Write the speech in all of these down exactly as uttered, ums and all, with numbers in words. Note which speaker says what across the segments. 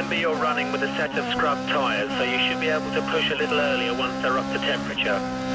Speaker 1: remember you're running with a set of scrub tyres, so you should be able to push a little earlier once they're up to temperature.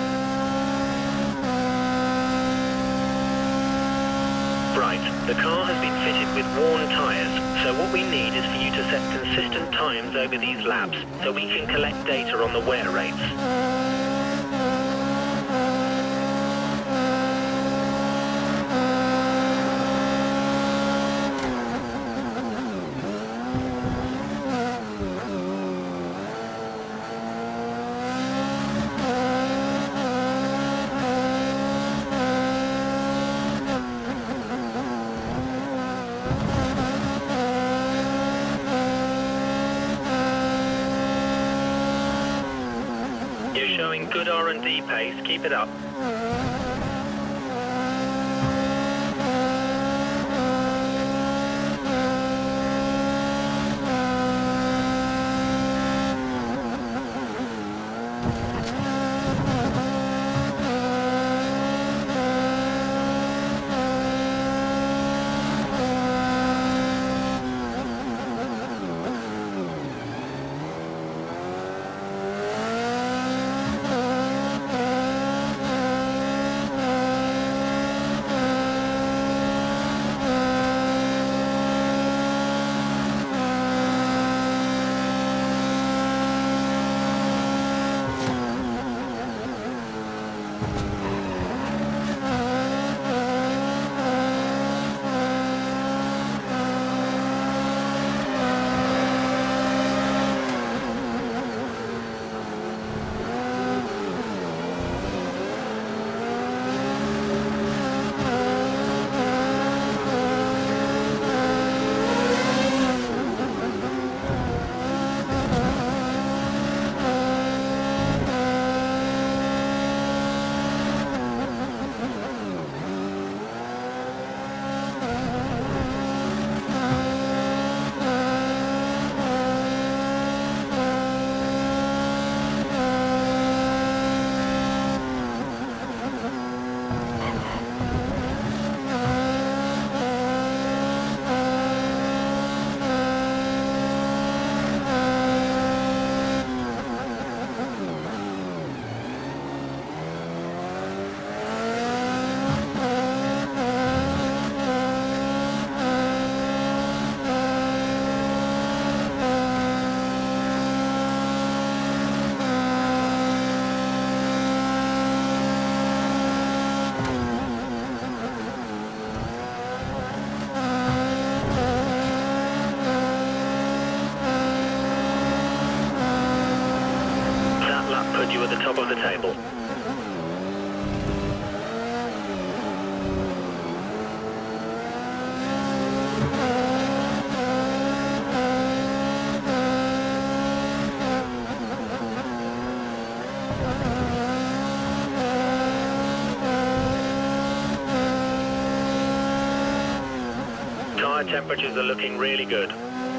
Speaker 1: Right, the car has been fitted with worn tyres, so what we need is for you to set consistent times over these laps, so we can collect data on the wear rates. Showing good R and D pace, keep it up. You at the top of the table. Tyre temperatures are looking really good.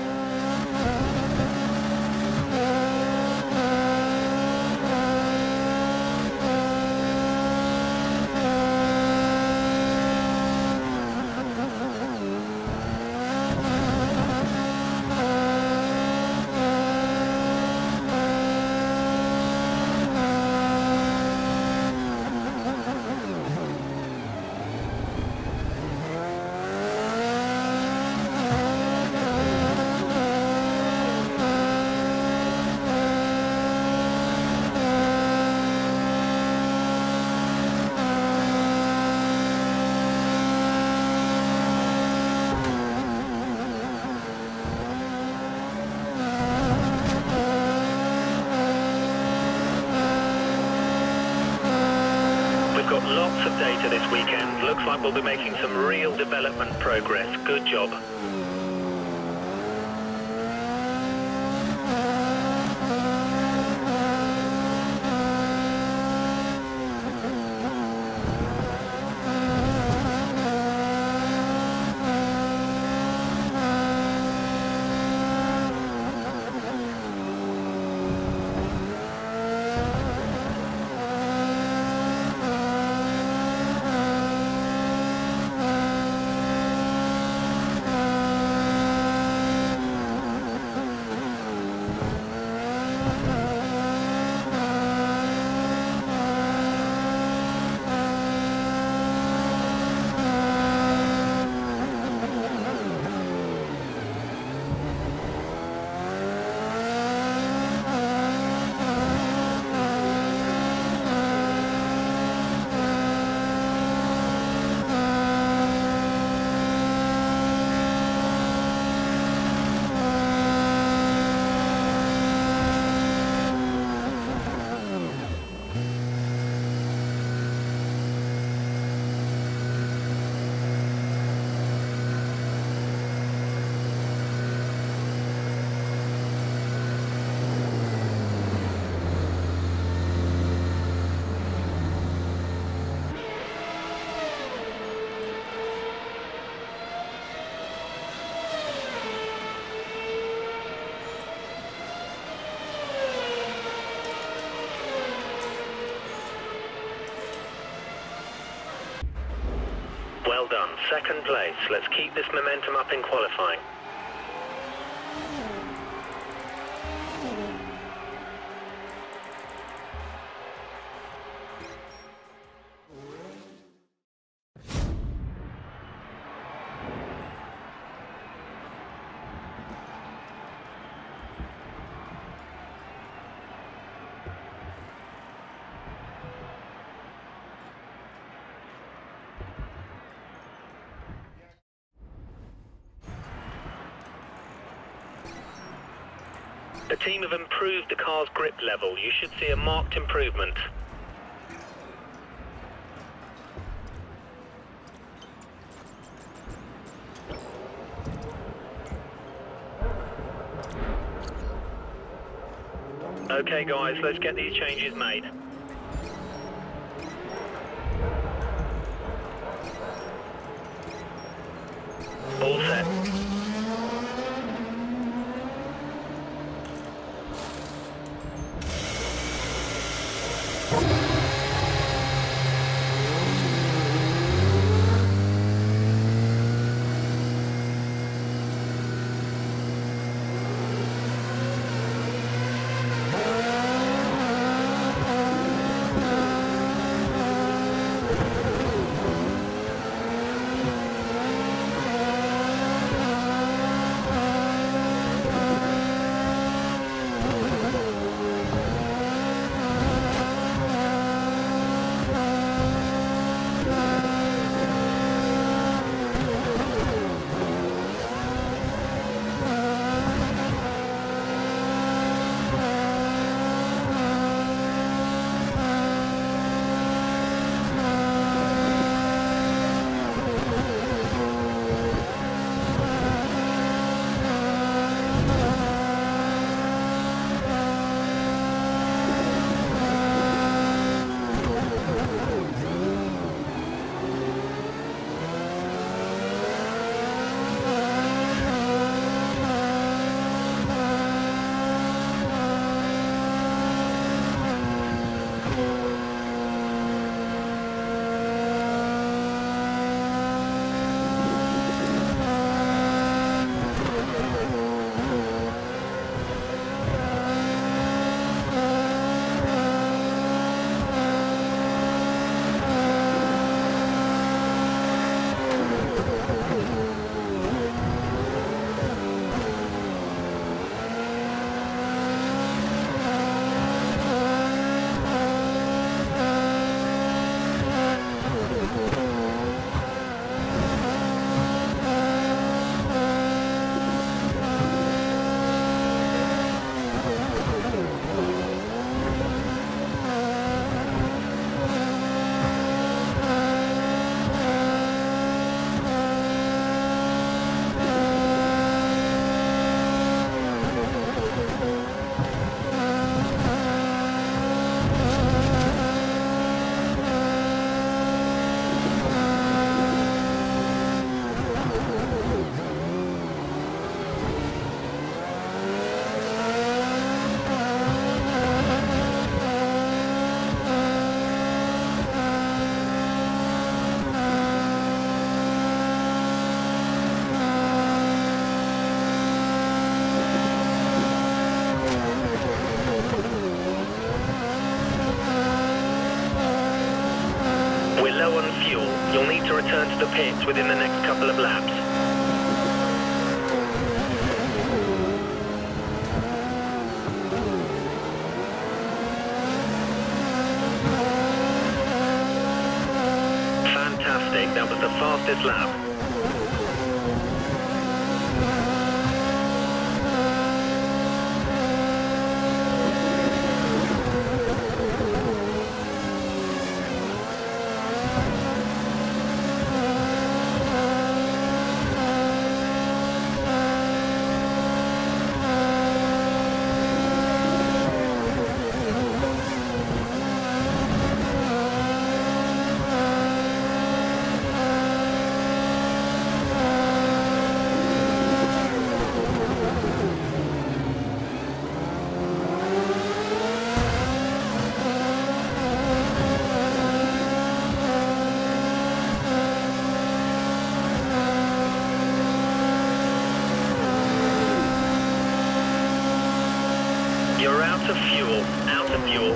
Speaker 1: Got lots of data this weekend. Looks like we'll be making some real development progress. Good job. Well done, second place. Let's keep this momentum up in qualifying. The team have improved the car's grip level. You should see a marked improvement. Okay guys, let's get these changes made. All set. You'll need to return to the pits within the next couple of laps. Fantastic, that was the fastest lap. out of fuel.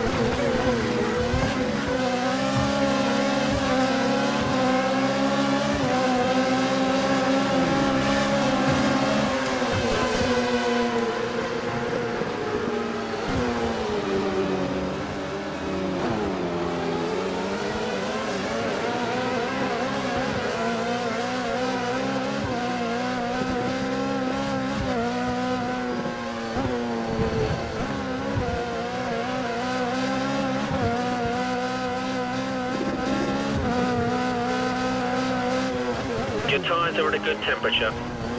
Speaker 1: Your tyres are at a good temperature.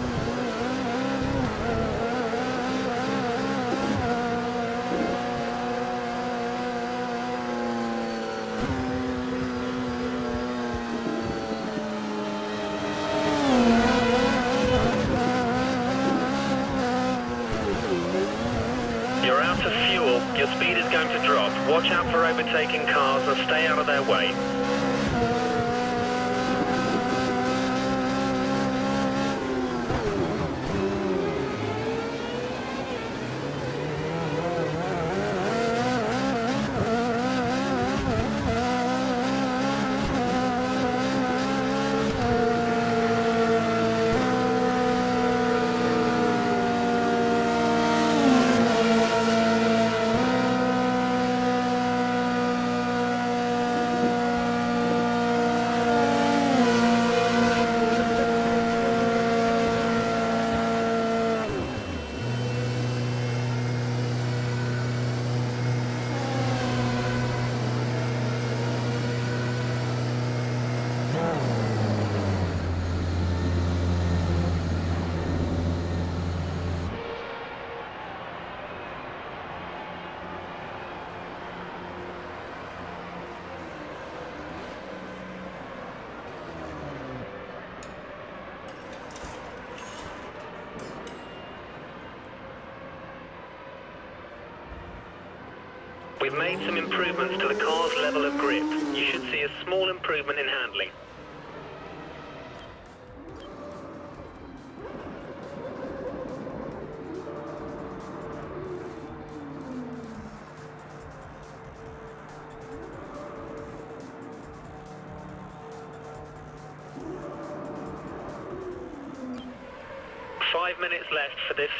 Speaker 1: You're out of fuel. Your speed is going to drop. Watch out for overtaking cars and stay out of their way. We've made some improvements to the car's level of grip. You should see a small improvement in handling. Five minutes left for this.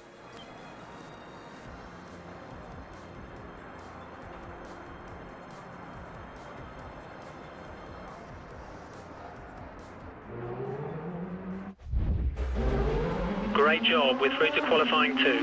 Speaker 1: Great job, we're through to qualifying two.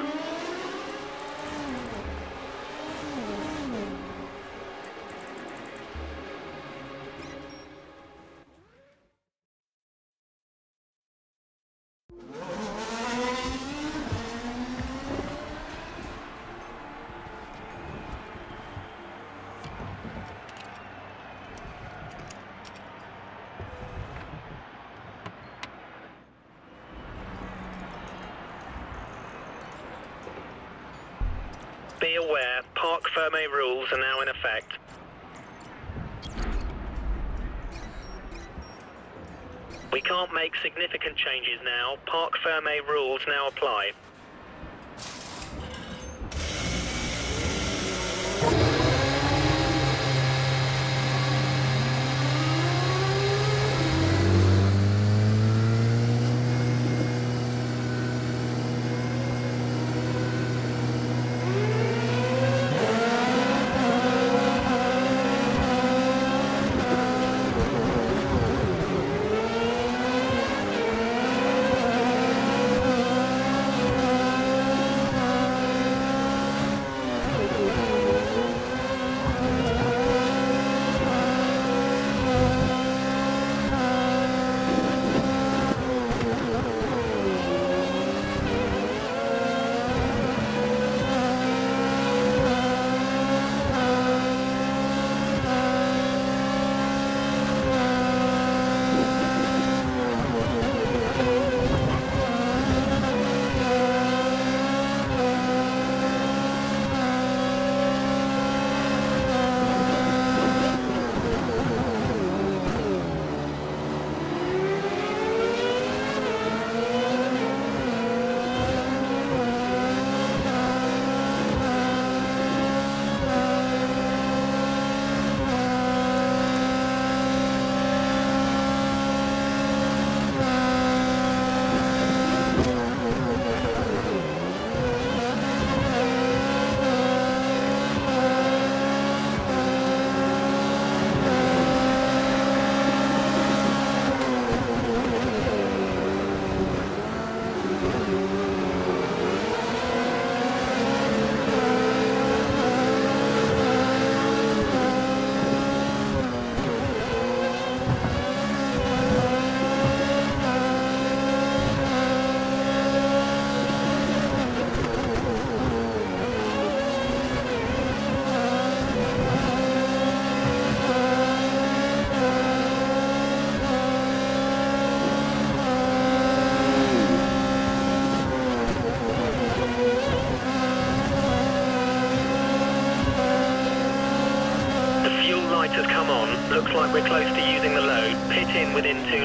Speaker 1: Be aware, Parc Fermé rules are now in effect. We can't make significant changes now. Parc Fermé rules now apply.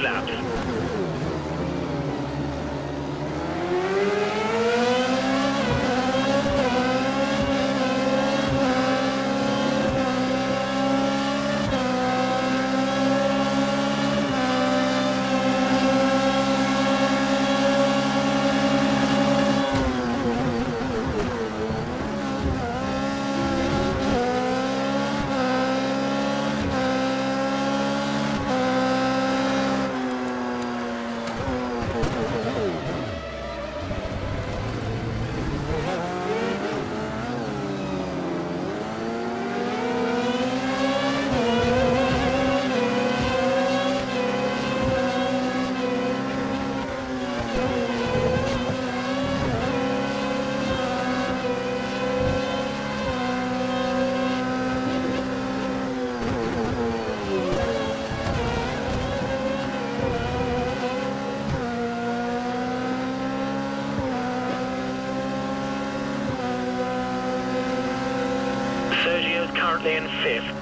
Speaker 1: two laps. Sergio's currently in fifth.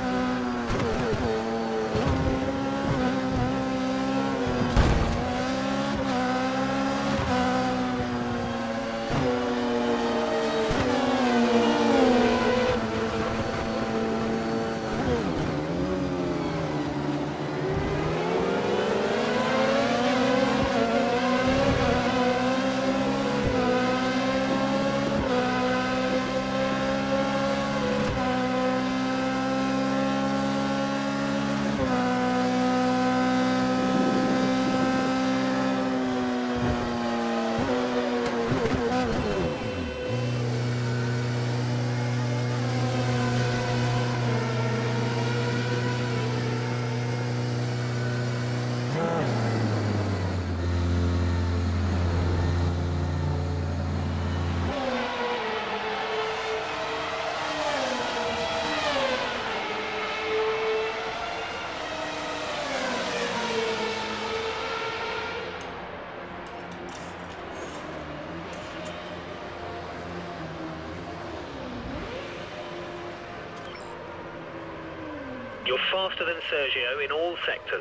Speaker 1: You're faster than Sergio in all sectors.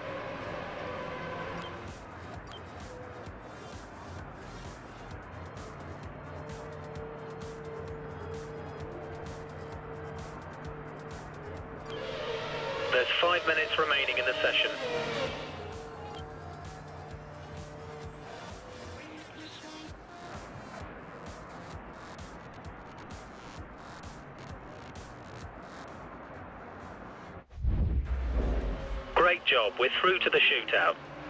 Speaker 1: There's five minutes remaining in the session. Great job, we're through to the shootout.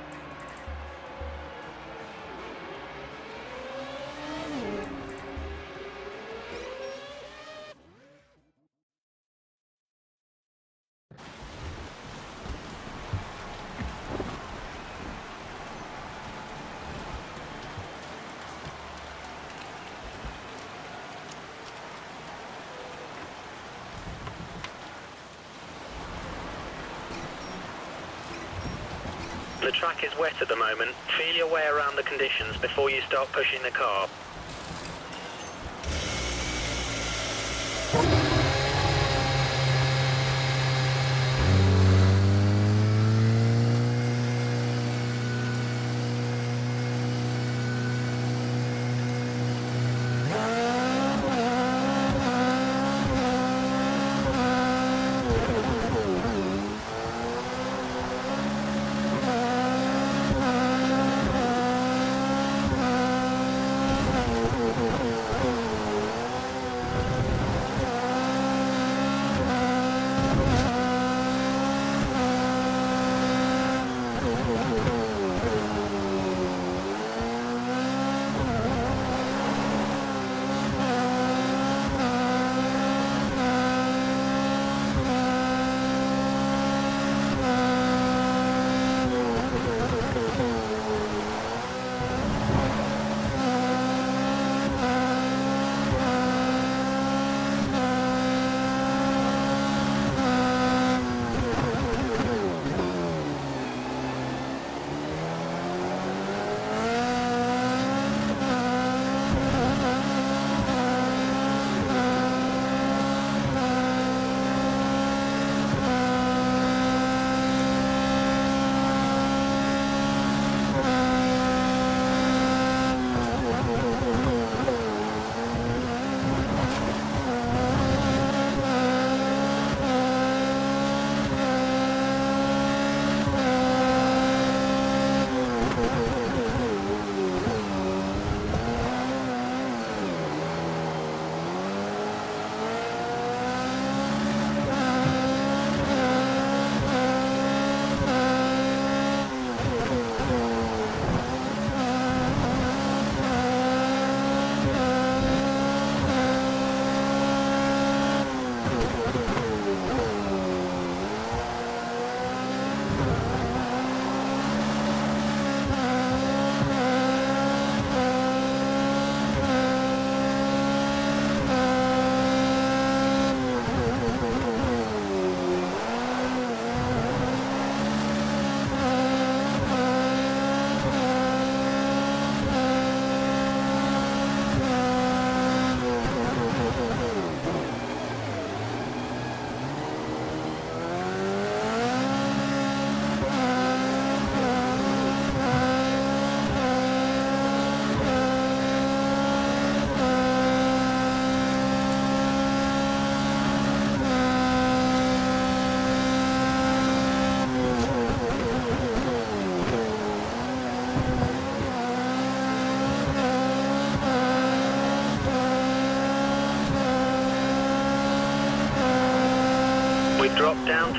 Speaker 1: The track is wet at the moment. Feel your way around the conditions before you start pushing the car.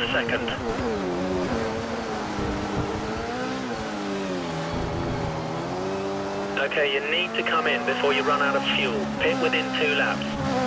Speaker 1: a second. Okay, you need to come in before you run out of fuel. Pit within two laps.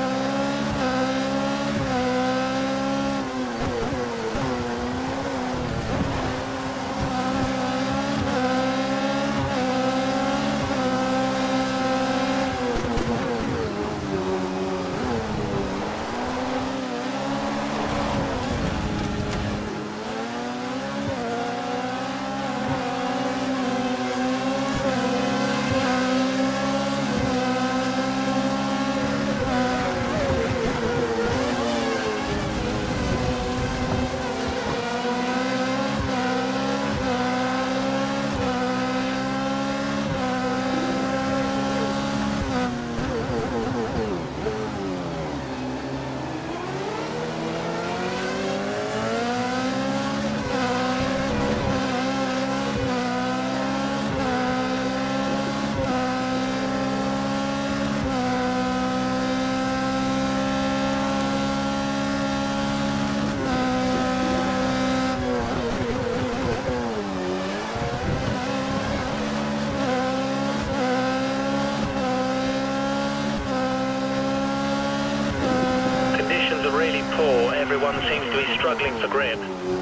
Speaker 1: Really poor, everyone seems to be struggling for grip.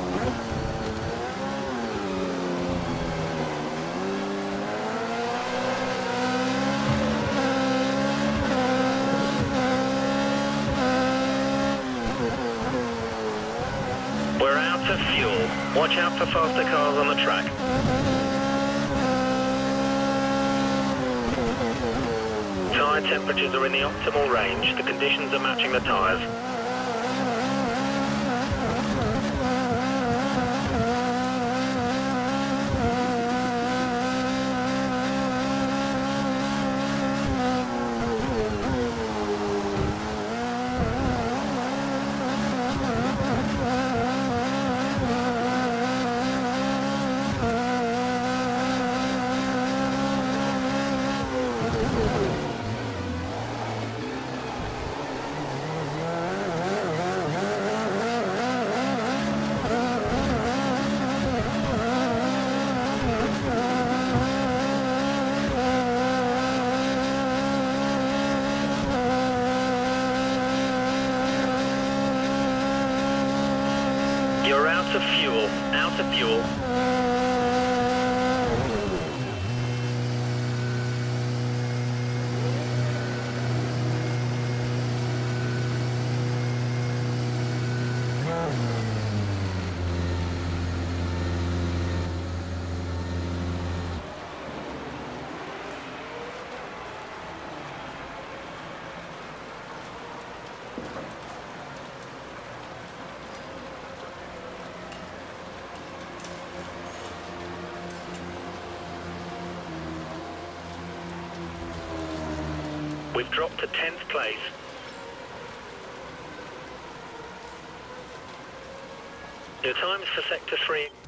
Speaker 1: We're out of fuel. Watch out for faster cars on the track. Tyre temperatures are in the optimal range. The conditions are matching the tyres. You're out of fuel, out of fuel. We've dropped to tenth place. Your times for Sector three.